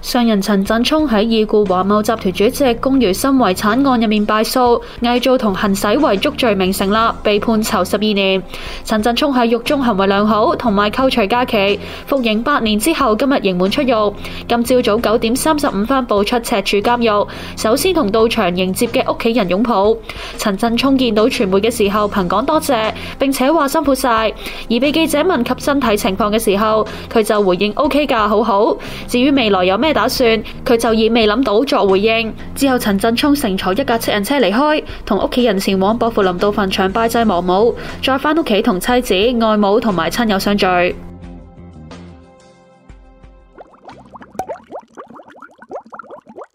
商人陳振聰喺已故華懋集團主席龔如心遺產案入面敗訴，偽造同行使遺囑罪名成立，被判囚12年。陳振聰喺獄中行為良好，同埋扣除假期，服刑8年之後，今日刑滿出獄。今朝早9點35分步出赤柱監獄，首先同到場迎接嘅屋企人擁抱。陳振聰見到傳媒嘅時候，憑講多謝，並且話辛苦晒。而被記者問及身體情況嘅時候，佢就回應 OK 㗎，好好。至於未來有咩打算，佢就以未諗到作回應。之後陳振聰乘坐一架7人車離開，同屋企人前往薄扶林道墳場拜祭亡母，再返屋企同妻子、外母同埋親友相聚。